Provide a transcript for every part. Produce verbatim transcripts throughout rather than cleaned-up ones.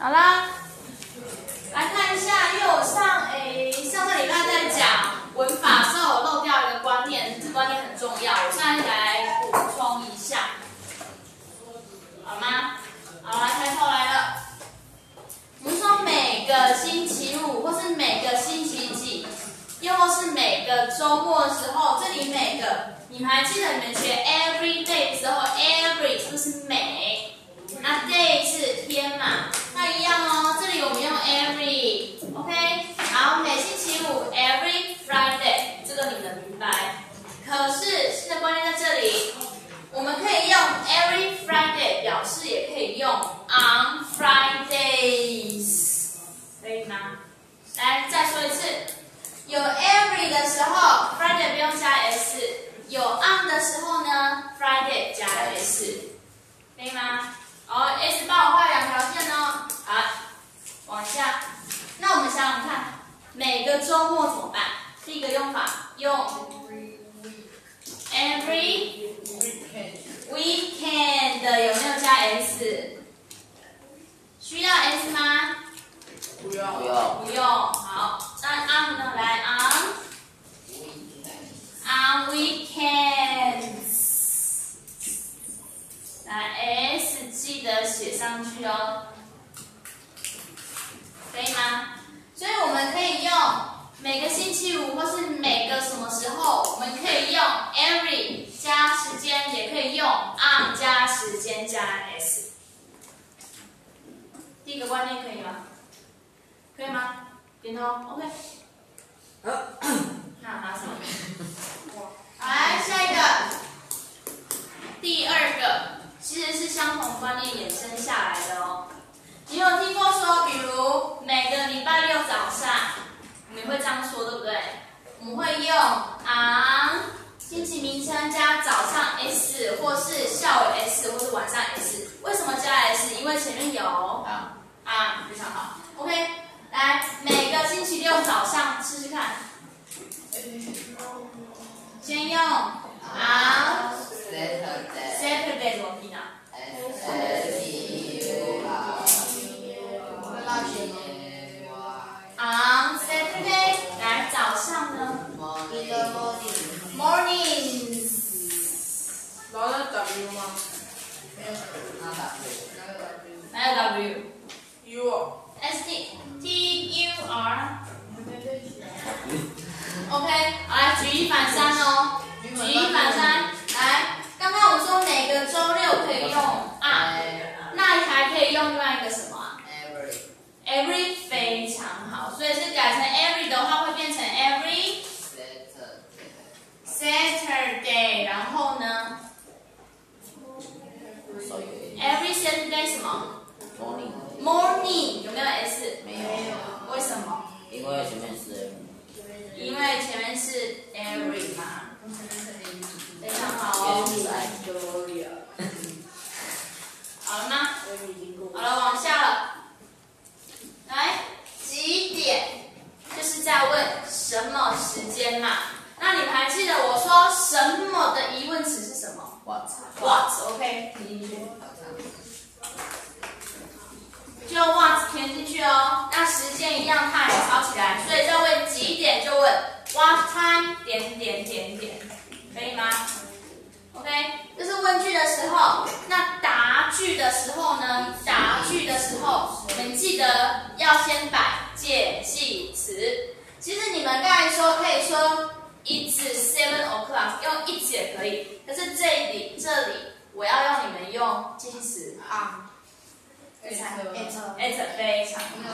好啦，来看一下，因为我上诶上个礼拜在讲文法的时候，我漏掉一个观念，这观念很重要，我现在来补充一下，好吗？好，来开头来了。我们说每个星期五，或是每个星期几，又或是每个周末的时候，这里每个，你们还记得你们学 every day 的时候 ，every 是不是每？那 day 是天嘛？那一样哦，这里我们用 every，OK？ 好，每星期五 every Friday， 这个你们明白？可是新的观念在这里，我们可以用 every Friday 表示，也可以用 on Fridays， 可以吗？来，再说一次，有 every 的时候 ，Friday 不用加 s； 有 on 的时候呢 ，Friday 加 s， 可以吗？好 ，S 帮我画两条线哦。好，往下。那我们想想看，每个周末怎么办？第一个用法用 every weekend 有没有加 s？ 需要 s 吗？ 不要。 不用。 不用。好，那 on 呢？来 on on weekends。来 S 记得写上去哦，可以吗？所以我们可以用每个星期五，或是每个什么时候，我们可以用 every 加时间，也可以用 on 加时间加 s。第一个观念可以吗？可以吗？点头 ，OK。那拿什么？好，来下一个，第二个。其实是相同观念衍生下来的哦。你有听过说，比如每个礼拜六早上，我们会这样说，对不对？我们会用 on 星期名称加早上 s， 或是下午 s， 或是晚上 s。为什么加 s？ 因为前面有啊啊，非常好。OK， 来，每个星期六早上试试看。先用 on Saturday 怎么拼啊 S T U R On Saturday， 来早上呢 ？Mornings。 然后那 W 吗？ 没有。那 W。 哪有 U 哦。 W？S T T U R。OK， 好，来举一反三哦。举一反三，来。刚刚我们说每个周六可以用 on， 那还可以用另外一个什么啊 ？every。every 非常好，所以是改成 every 的话会变成 every Saturday， 然后呢 ？every Saturday 什么 ？Morning。 morning 有没有 s？ 没有。 为什么？ 因为前面是。 因为前面是 every 嘛。非常好哦。好了吗？好了，往下了。来，几点？就是在问什么时间嘛。那你们还记得我说什么的疑问词是什么 What。 What OK， 填进去。就 What 填进去哦。那时间一样，它也抄起来。所以在问几点就问 What time 点点点点。可以吗 ？OK， 这是问句的时候。那答句的时候呢？答句的时候，你们记得要先摆介系词。其实你们刚才说可以说 It's seven o'clock， 用 it 也可以。可是这里这里我要用你们用介系词 on。It's It's 非常好。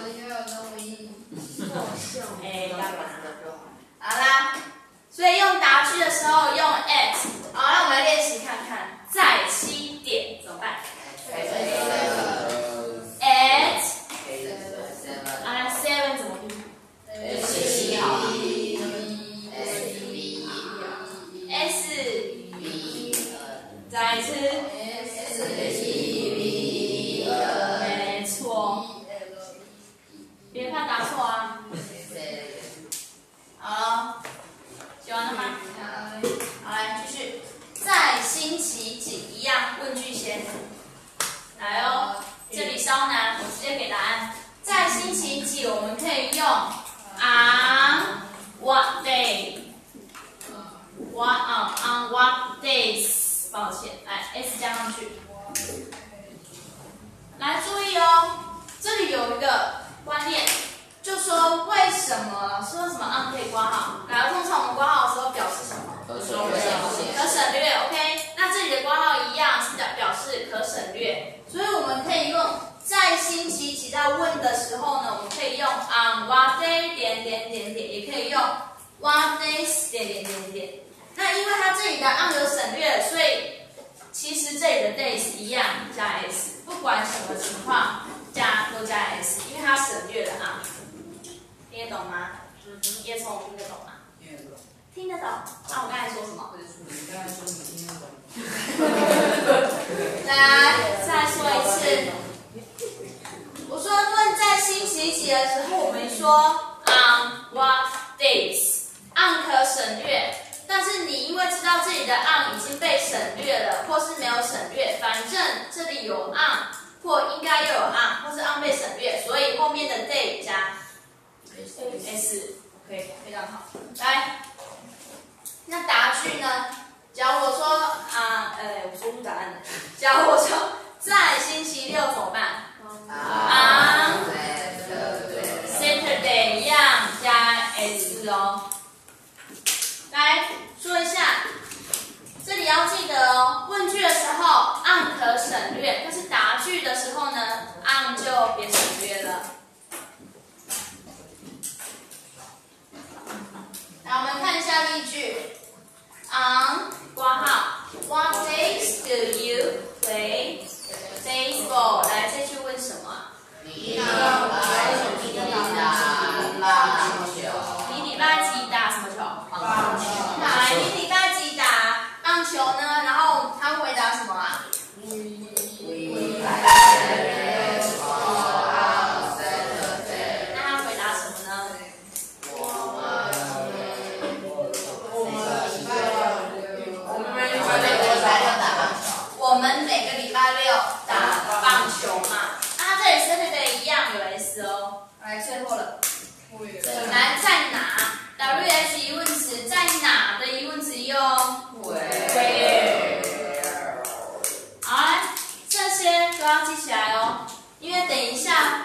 哎，干嘛？好啦。所以用答句的时候用 at， 好，那我们来练习看看，在七点怎么办 ？at， 啊 seven 怎么拼 ？S 好。 S B， 再一次 S B， 没错，别怕答错啊。好了。写完了吗？好，来继续。在星期几一样？问句先。来哦，这里稍难，我直接给答案。 on what day。What on on what days？ 抱歉，来 s 加上去。来注意哦，这里有一个观念，就说为什么老师为什么 on 可以括号？来，通常我们括号的时候表示什么？ 可省略。 可省略 ，OK？ 那这里的括号一样是表表示可省略，所以我们可以用在星期几在问的时候呢，我们可以用 on what day 点点点点，也可以用 what days 点点点点。那因为它这里的 on 有省略，所以其实这里的 days 一样加 s， 不管什么情况加都加 s， 因为它省略了 on。听得懂吗？嗯哼，叶聪听得懂吗？ 听得懂。 听得懂。那我刚才说什么？ 你刚才说你听得懂。 来，再说一次。我说问在星期几的时候，我们说 on what days，on 可省略。但是你因为知道这里的 on 已经被省略了，或是没有省略，反正这里有 on， 或应该又有 on， 或是 on 被省略，所以后面的 day 加 s，OK， 非常好。来，那答句呢？假如我说啊，呃，我说出答案了。假如我说在星期六怎么办？啊 ，Saturday 一样加 s 哦。来说一下，这里要记得哦，问句的时候 on 可省略，但是答句的时候呢 on 就别省略了。来，我们看一下例句 on 括号 What days do you play baseball？ 来，这句问什么？ 你礼拜几打棒球？ 你礼拜几打什么球？ 棒球。 来，你礼拜几打棒球呢？然后他回答什么啊？那他回答什么呢？我们每个礼拜六打棒球嘛。那他这里 Saturday 一样有 s 哦。来，最后了。来，在哪 ？W H 疑问词，在哪的疑问词用 where。好，来，这些都要记起来哦，因为等一下